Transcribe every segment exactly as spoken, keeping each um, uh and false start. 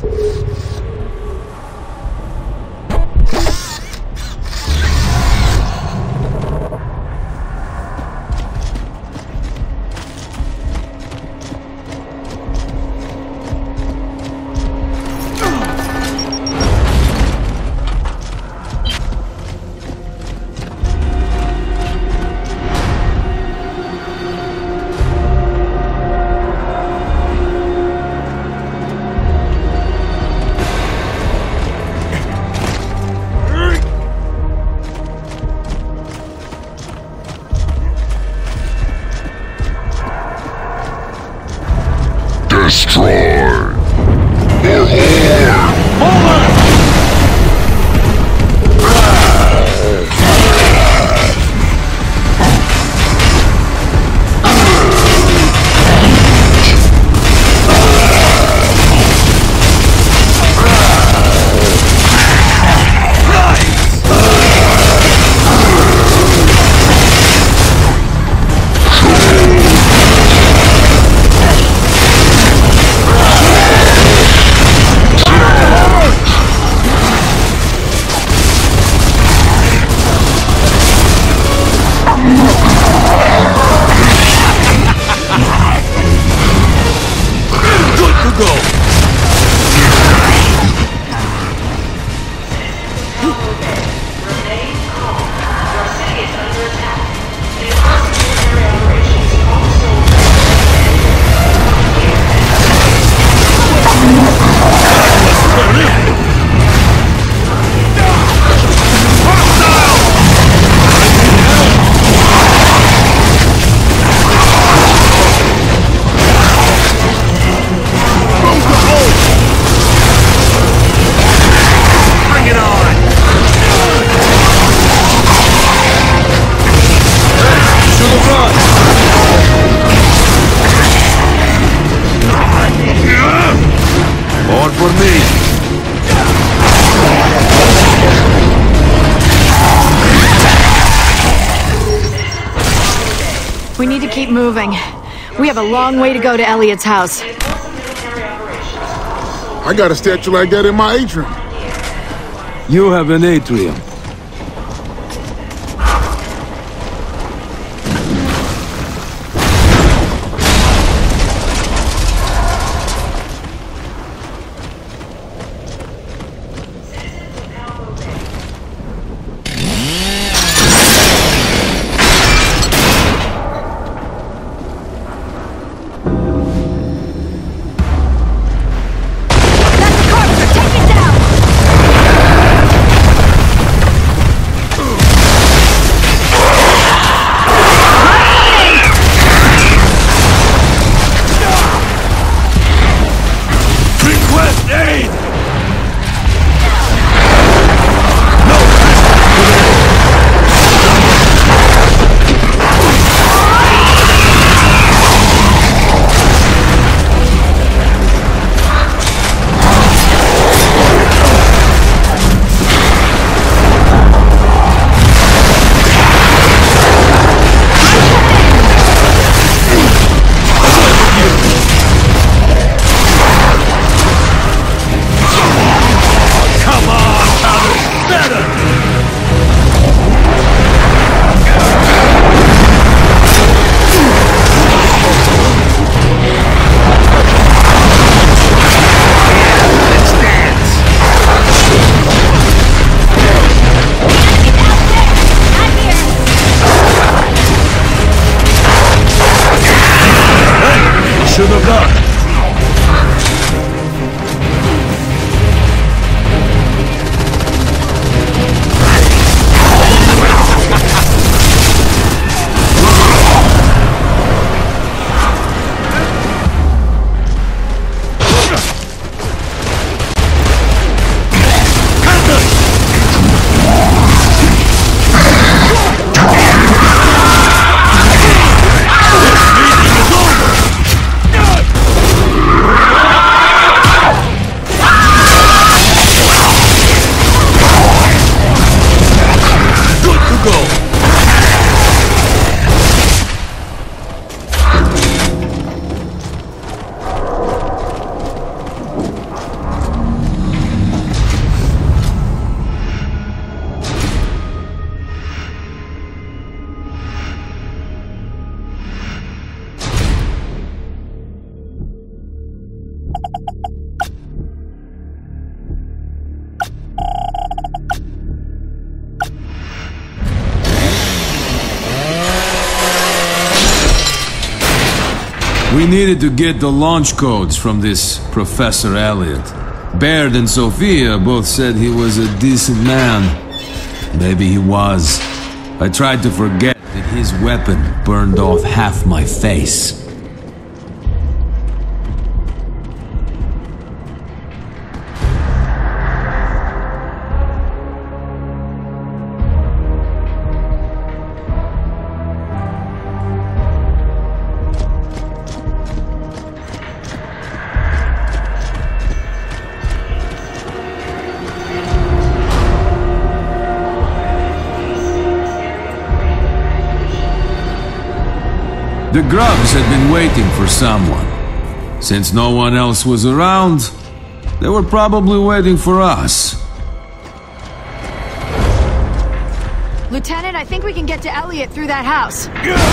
We need to keep moving. We have a long way to go to Elliot's house. I got a statue like that in my atrium. You have an atrium. We needed to get the launch codes from this Professor Elliot. Baird and Sofia both said he was a decent man. Maybe he was. I tried to forget that his weapon burned off half my face. The grubs had been waiting for someone. Since no one else was around, they were probably waiting for us. Lieutenant, I think we can get to Elliot through that house.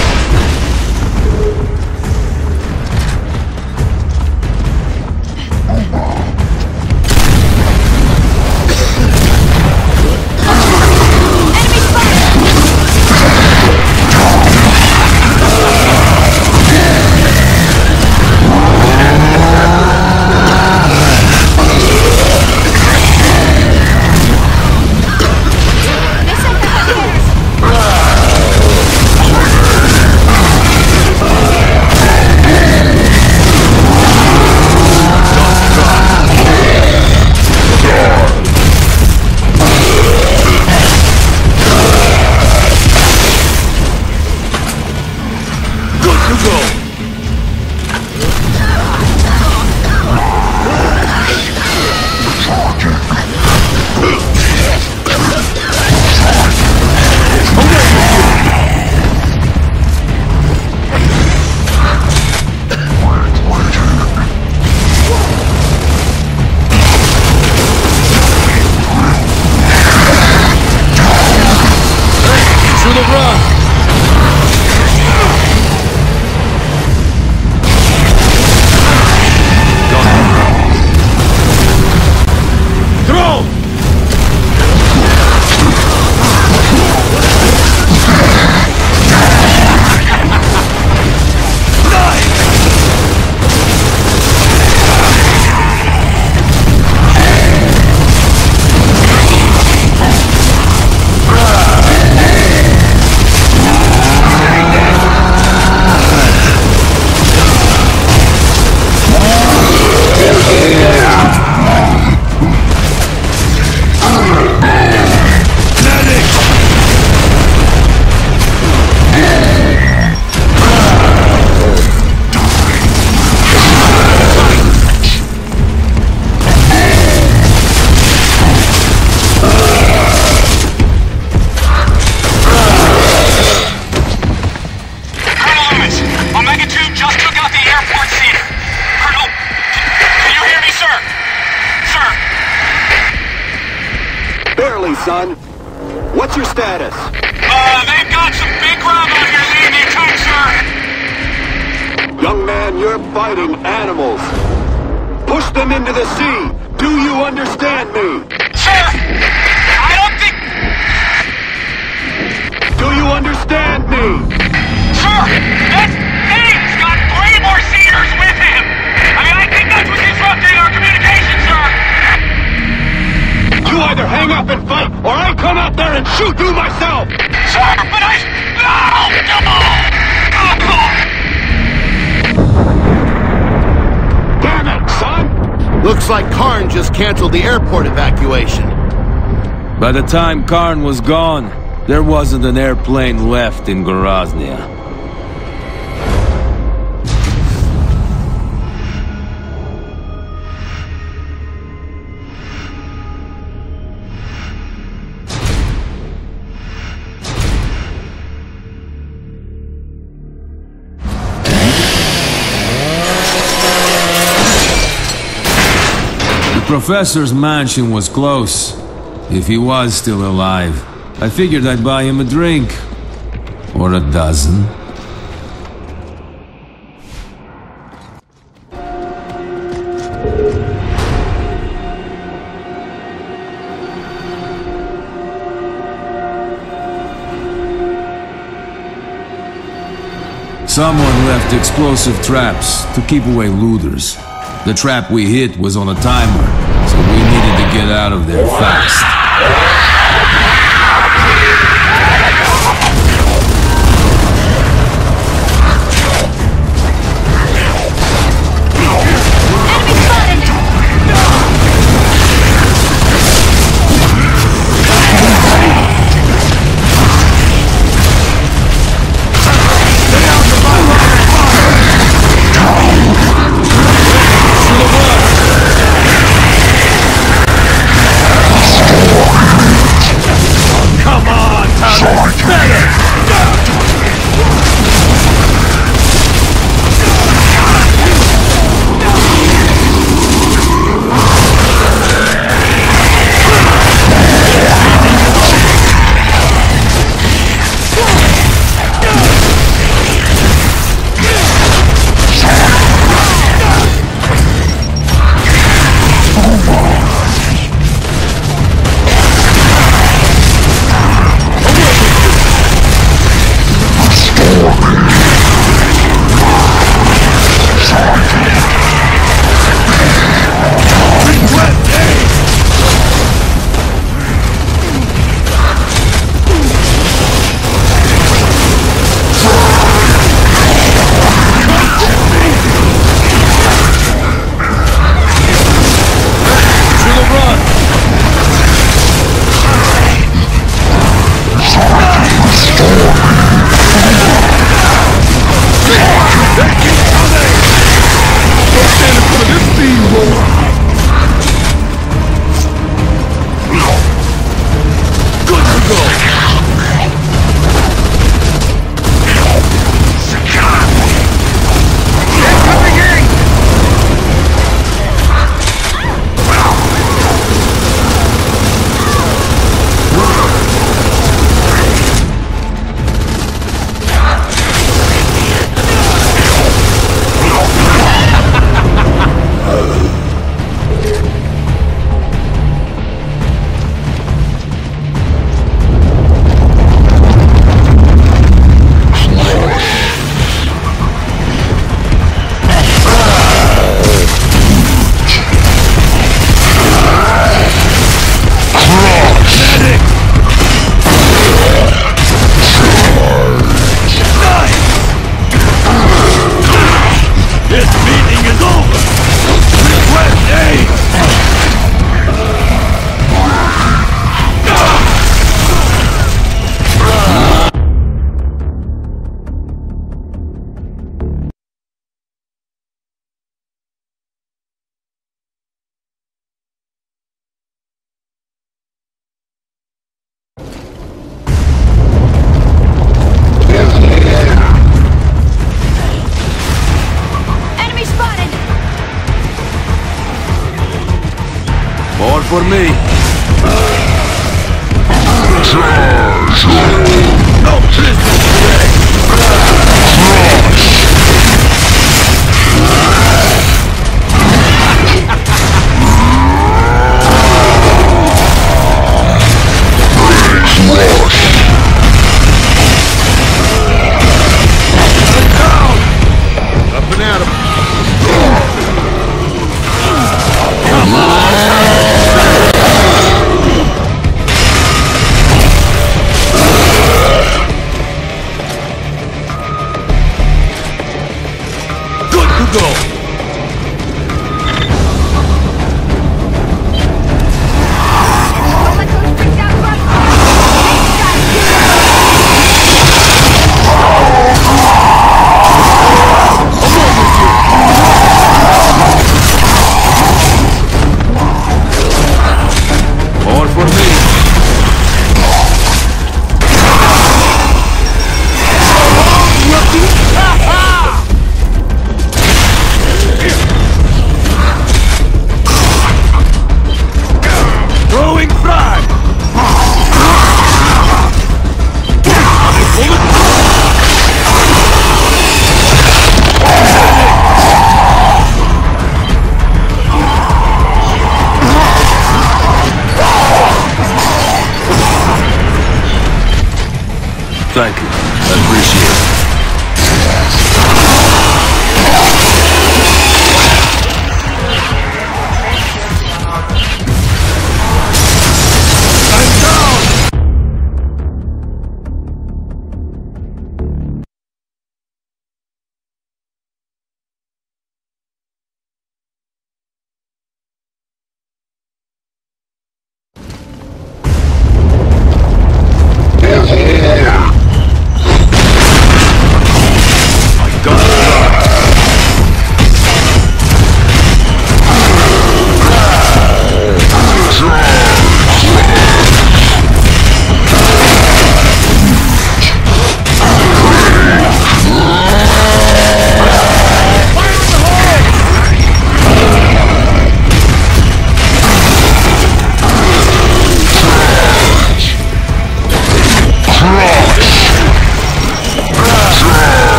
son. What's your status? Uh, they've got some big grub out here leading the attack, sir! Young man, you're fighting animals. Push them into the sea! Do you understand me? Sir! I don't think... Do you understand me? Sir! That thing's got Claymore Cedars with him! I mean, I think that's what's disrupting our communication, sir! You either hang up and fight, or I come out there and shoot you myself! Sir, but I... No! No! Damn it, son! Looks like Karn just canceled the airport evacuation. By the time Karn was gone, there wasn't an airplane left in Groznia. The professor's mansion was close. If he was still alive, I figured I'd buy him a drink. Or a dozen. Someone left explosive traps to keep away looters. The trap we hit was on a timer, so we needed to get out of there fast. For me. No business today. Up and at him. Come on.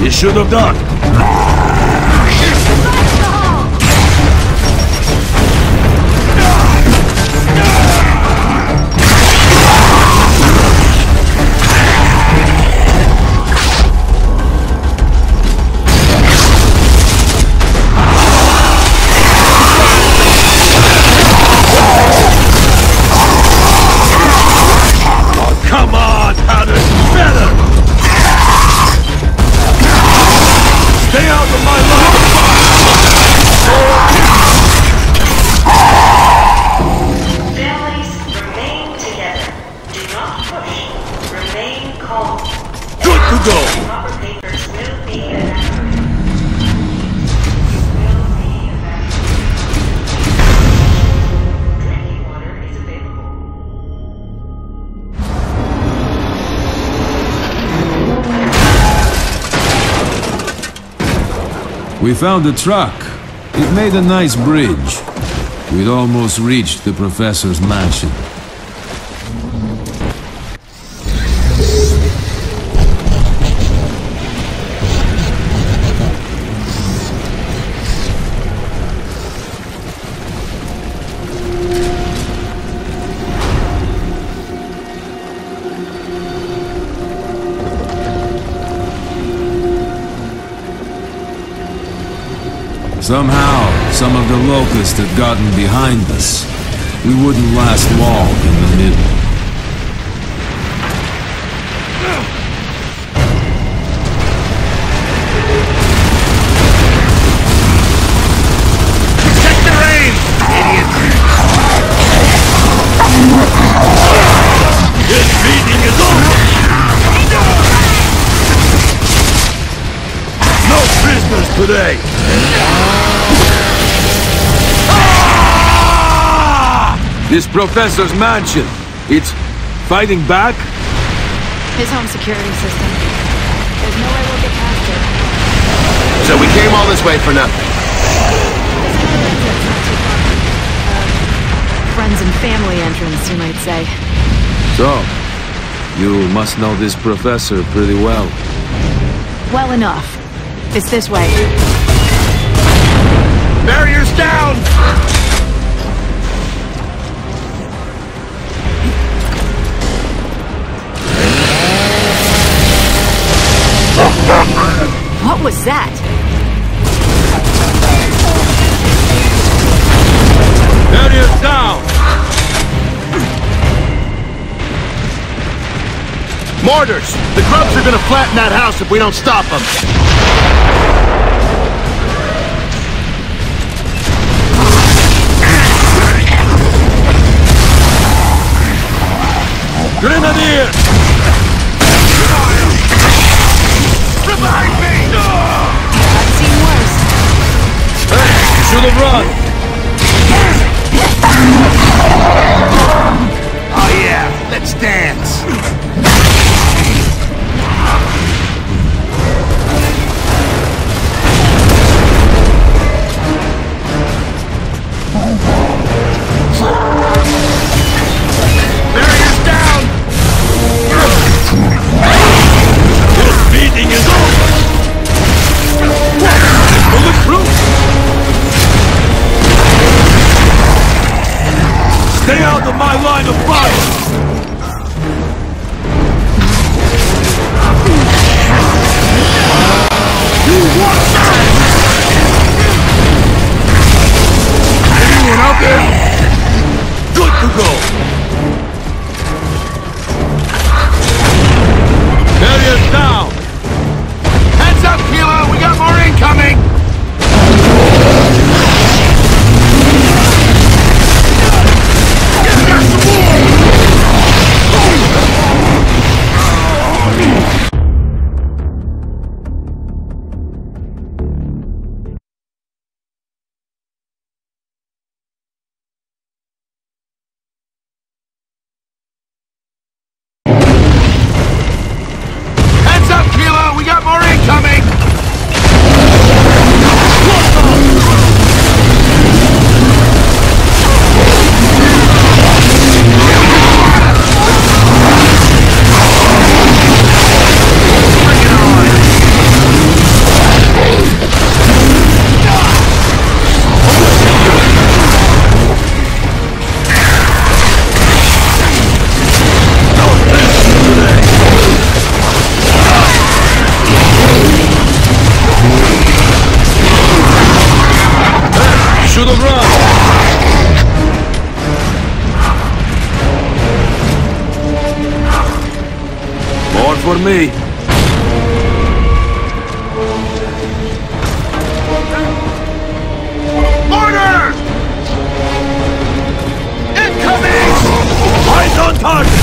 You should have done. Come on, Paduk! Better! Stay out of my line of Families, remain together. Do not push. Remain calm. Good to go! Proper papers will be evacuated. Will be evacuated. Drinking water is available. We found a truck. It made a nice bridge. We'd almost reached the professor's mansion. Somehow, some of the locusts had gotten behind us. We wouldn't last long in the middle. Check the reins, idiot! This meeting is over! No prisoners today! This professor's mansion, it's fighting back? His home security system. There's no way we'll get past it. So we came all this way for nothing. Friends and family entrance, you might say. So, you must know this professor pretty well. Well enough. It's this way. Barriers down! What was that? Barriers down! Mortars! The grubs are gonna flatten that house if we don't stop them. Grenadier! Revive me! I've seen worse. Hey, you should have run! Oh yeah, let's dance! Barriers down! This meeting is over! Bulletproof! Stay out of my line of fire! Not for me. Order! Incoming! Eyes on target!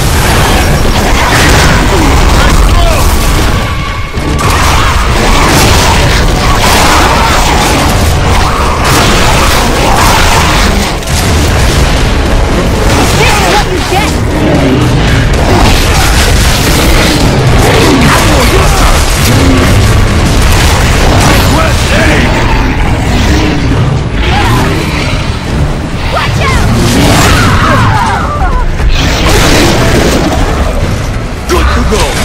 Good to go!